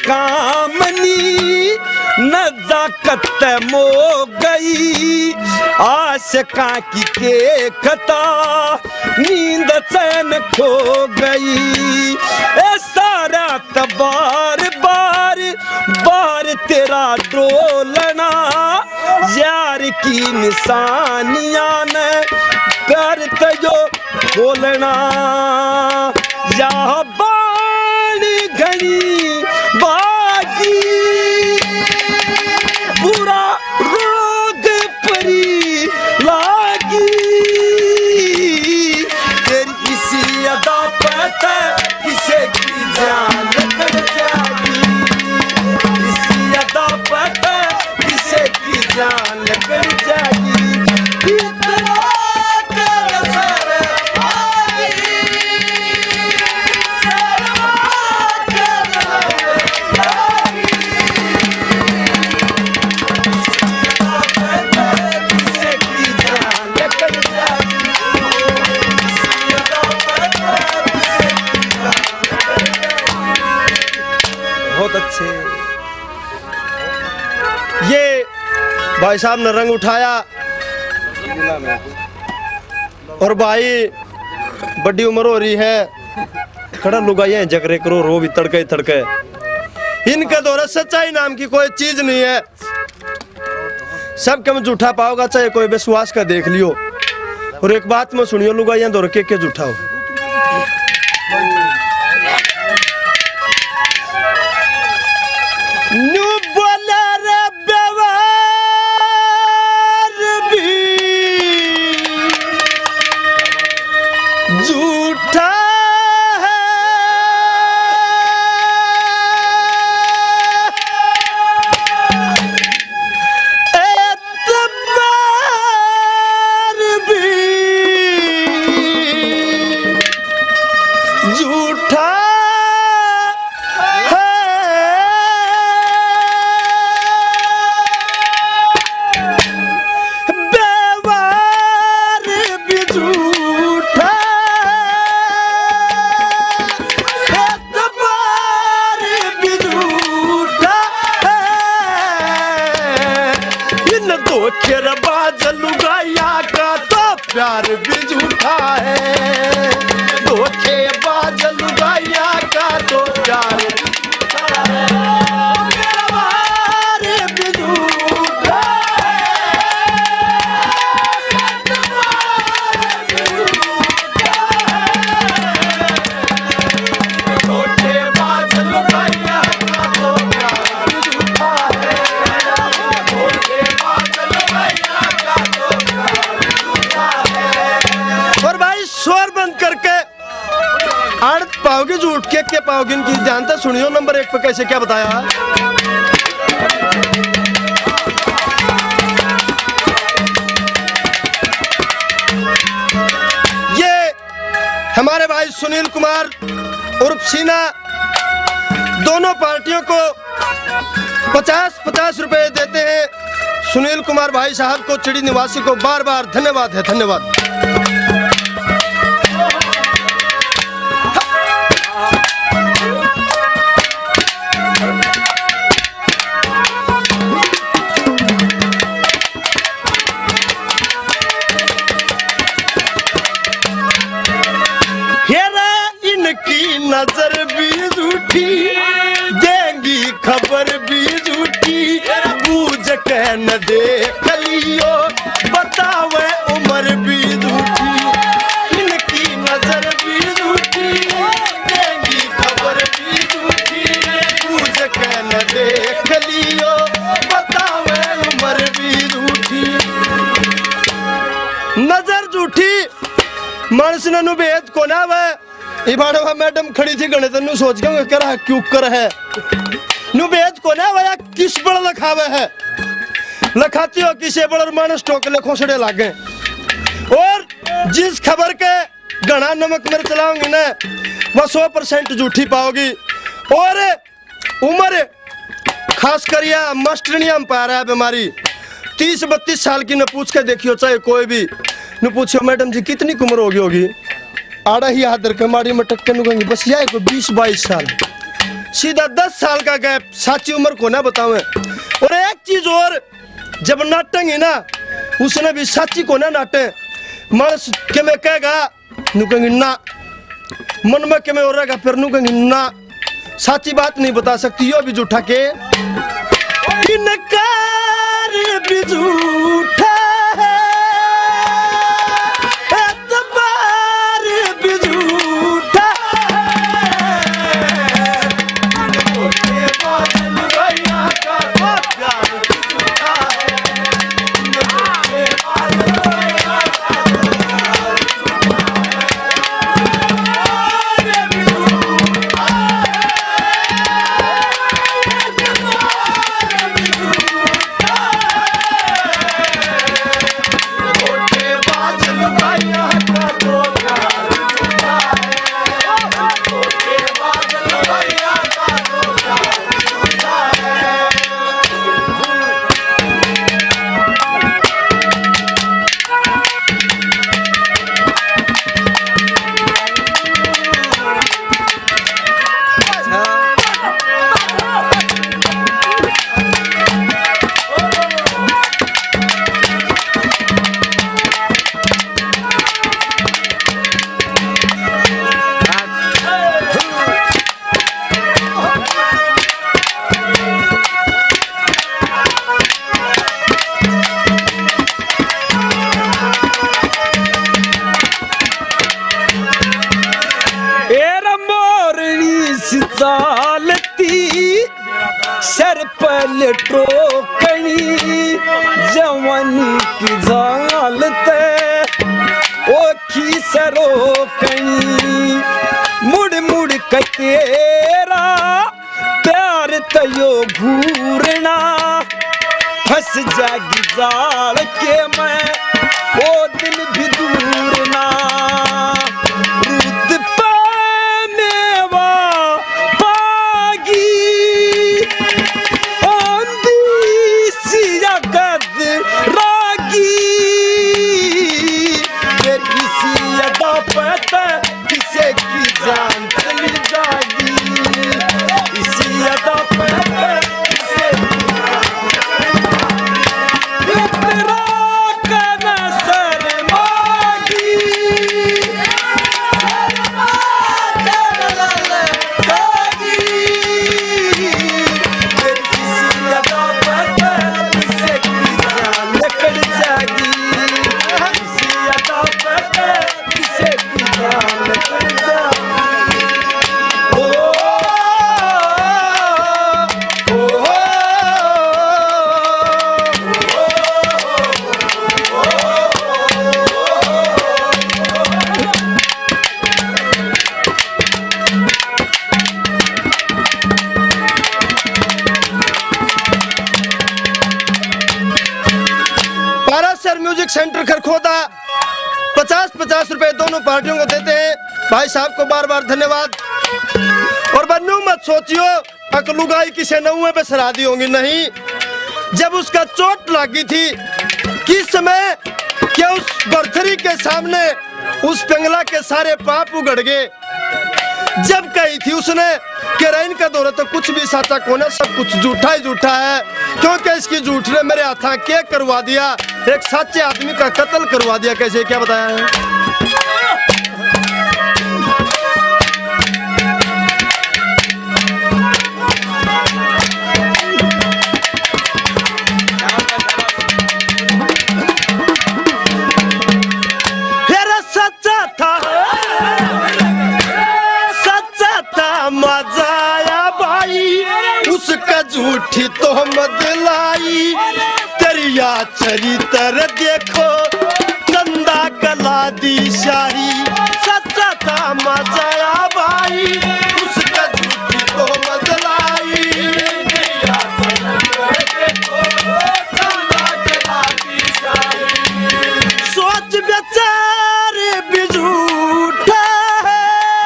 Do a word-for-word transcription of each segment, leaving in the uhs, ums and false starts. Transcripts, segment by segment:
कामनी नजाकत मो गई आशिका की के खता नींद चैन खो गई ए सारा तबार बार बार तेरा डोलना यार की निशानियां ने प्यार तयो बोलना या बाणी घनी बागी बुरा रोग परी लागी तेरी इसी अदा पता किसे की जान कर जाएगी इसी अदा पता किसे की जान कर जाएगी ये भाई साहब ने रंग उठाया और भाई बड़ी उम्र हो रही है खड़ा लुगाइया जगरे करो रो भी तड़के तड़के इनके दौरे सच्चाई नाम की कोई चीज नहीं है सब कम झूठा पाओगा चाहे कोई विश्वास का देख लियो और एक बात में सुनियो लुगाइया दौरे के के झूठा हो प्यार भी झूठा है धोखेबाज लुगाइया का तो प्यार भी झूठा धोखेबाज लुगाइया का तो प्यार भी झूठा है धोखेबाज लुगाइया का तो और भाई शोर बंद करके आड़त पाओगे झूठ के के पाओगे इनकी जानते सुनियो नंबर एक पे कैसे क्या बताया ये हमारे भाई सुनील कुमार उर्फ सीना दोनों पार्टियों को पचास पचास रुपए देते हैं सुनील कुमार भाई साहब को चिड़ी निवासी को बार बार धन्यवाद है धन्यवाद नजर भी झूठी देंगी खबर भी झूठी बूझ कह न देख लियो बतावे उम्र भी झूठी इनकी नजर भी झूठी देंगी खबर भी झूठी बूझ कह न देख लियो बतावे उम्र भी झूठी नजर झूठी मानस ने भेद को ना वे इबाड़वा मैडम खड़ी थी गणित नु सोच के करा क्यों कर है नु भेद को ना वया किस बड़ लखावे है लखाती हो किसे बड़ मानस टोक ले खोसड़े लागे और जिस खबर के गणा नमक मिर्च चलाऊंगी ना वो सौ परसेंट झूठी पाओगी और उम्र खास कर या मस्टनिया में पा रहा है बीमारी तीस बत्तीस साल की न पूछ के देखियो चाहे कोई भी न पूछियो मैडम जी कितनी उम्र होगी होगी आड़ा ही हाथ रखे माड़ी में टक्के नुकंगी बस यह को बीस बाईस साल सीधा दस साल का गैप, साची उम्र को ना बतावे। और एक चीज और, जब नाटेंगे ना उसने भी साची को ना नाटे। मानस के मैं कहेगा नु कहेंगे ना, मन में के मैं और रहेगा फिर नु कहेंगे ना। साची बात नहीं बता सकती, यो भी झूठा के इनकार भी झूठा है, एतबार भी झूठा है, धोखेबाज लुगाइयां का प्यार भी झूठा है, धोखेबाज लुगाइयां का प्यार भी झूठा सर पर टोकनी जवानी की जालते ओखी सरोकनी मुड़ मुड़ के तेरा प्यार तयो घूरना फंस जागी जाल के मैं वो दिन भी दूर ना रुद पा मेवा पागी आंधी सिया गद रागी ये किसी अदा पता किसे की जान चली जागी इसी अदा पता किसे तेरा कना सर मागी म्यूजिक सेंटर खरखोदा पचास पचास रुपए दोनों पार्टियों को देते हैं। भाई साहब को बार बार धन्यवाद। और बन्नू मत सोचियो अकलुगाई किसे नौवे पे सरा दी होंगी, नहीं। जब उसका चोट लगी थी किस समय क्या उस बर्थरी के सामने उस पिंगला के सारे पाप उगड़ गए। जब कही थी उसने कि रैन का दौरा तो कुछ भी साचा कोने, सब कुछ झूठा ही झूठा है, क्योंकि इसकी झूठ ने मेरे हाथा क्या करवा दिया, एक सच्चे आदमी का कत्ल करवा दिया। कैसे, क्या बताया है? सच्चा था सच्चा था मजाया भाई, उसका झूठी तोहमत लाई। तेरिया चरित्र देखो चंदा कला दी शाही, सच्चा था मजाया भाई, उसका झूठी तोहमत लाई। तेरिया चरित्र देखो चंदा कला दी शाही, सोच बेचारे भी झूठा है,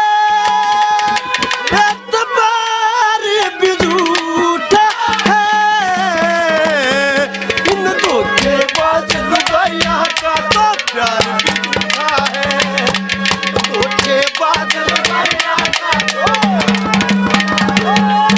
एतबार भी झूठा है। इन धोखेबाज लुगाइयां का तो प्यार भी झूठा है, धोखेबाज लुगाइयां का तो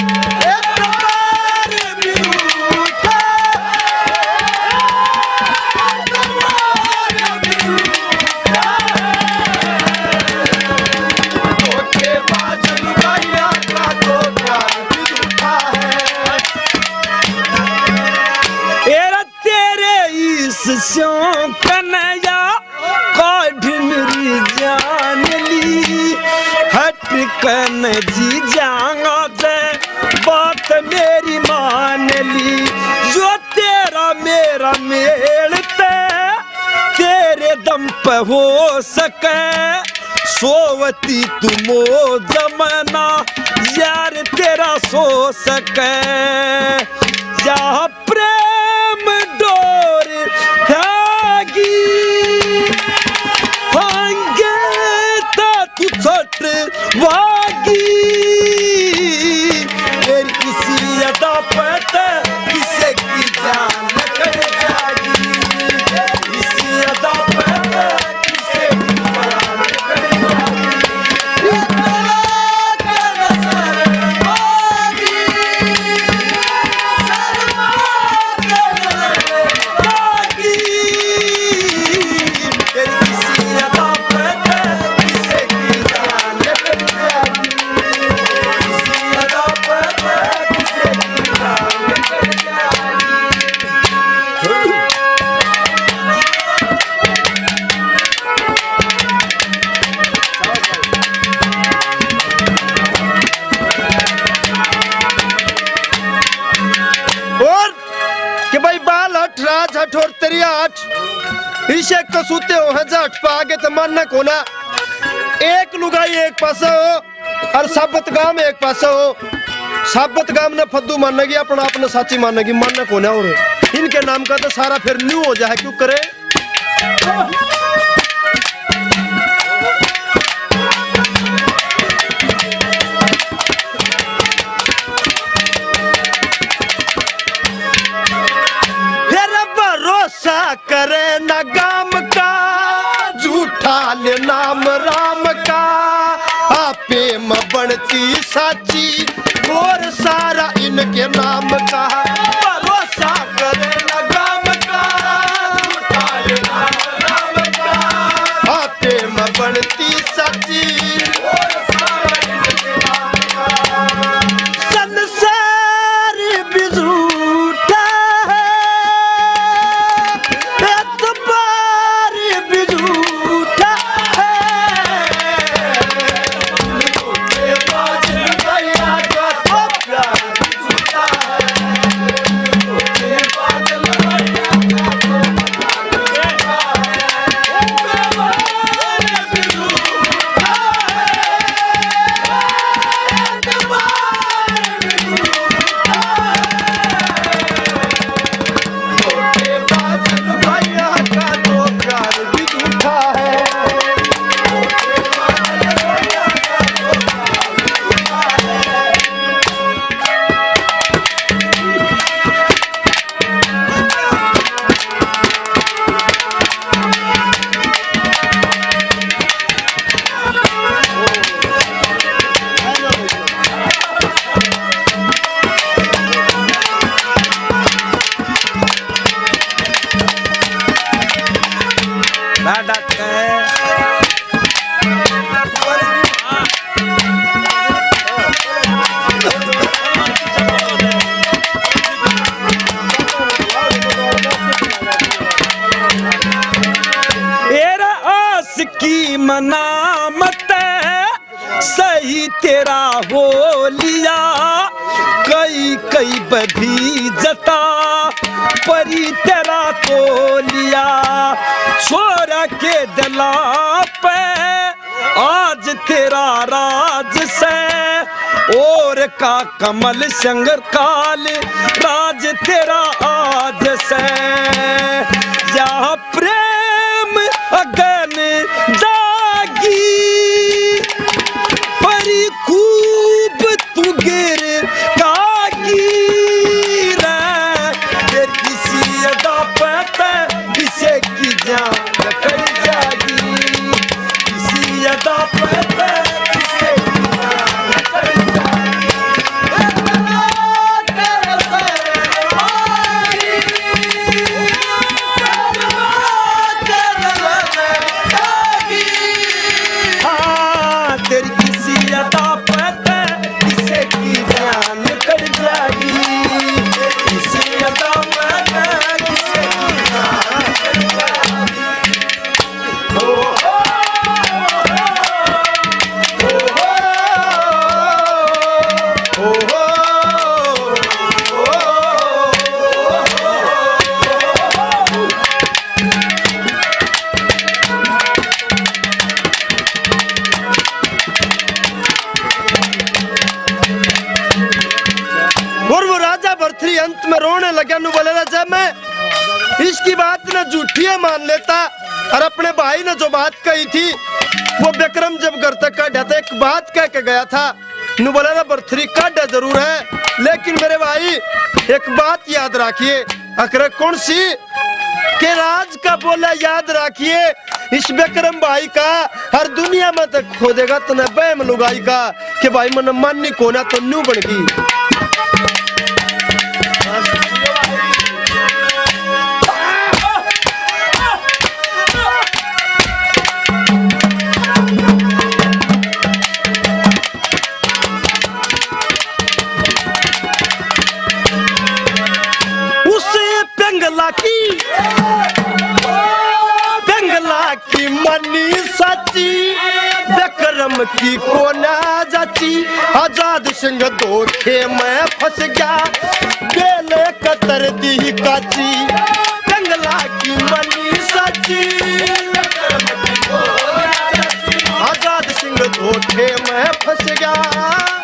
कन जी जाऊंगा जे बात मेरी मान ली जो तेरा मेरा मेलते तेरे दम पे हो सके सोवती तुमो जमाना यार तेरा सो सके जहाँ प्रेम डोर हैगी होंगे तो तू छोट वागी तेरी किसी अदा पे किसे की जान कर जागी किसी अदा पे किसे की जान कर इसे कसूते हो है जाट पागे तो मानना कोना एक लुगाई एक पासा हो और साबत गांव एक पासा हो साबत गांव ने फद्दू मानेगी अपना अपना साची मानेगी मानना कोना और इनके नाम का तो सारा फिर न्यू हो जाए क्यों करे करे न गाम का झूठा ले नाम राम का आपे म बनती साची और सारा इनके नाम का भरोसा करे न गाम का झूठा ले नाम राम का आपे म बनती साची और सारा इनके नाम का संसार बिझूठा मनामत सही तेरा हो लिया कई कई बभी जता परी तेरा तो लिया छोरा के दिला पे आज तेरा राज से और का कमल संगर काल राज तेरा आज से या प्रेम अगन जागी परी खूब तू गिर कागी रे किसी अदा पे किसे की जान कर जागी किसी अदा पे किसे की जान कर जागी अंत में रोने लगा। नु बोले जब मैं इसकी बात न झूठी है मान लेता, और अपने भाई ने जो बात कही थी वो विक्रम जब घर तक काटा था एक बात कह के गया था। नु बोला ना बर्थरी काटा जरूर है, लेकिन मेरे भाई एक बात याद रखिए। अकरे कौन सी के राज का बोला याद रखिए, इस विक्रम भाई का हर दुनिया में तक खोदेगा तो न बैम लुगाई का कि भाई मन माननी कोना तो नू बन गई। पेंगला की पेंगला की मनी सची विक्रम की कोना जाची। आजाद सिंह धोखे में फंस गया बेले कतर दी काची। पेंगला की मनी सची आजाद सिंह धोखे में फंस गया।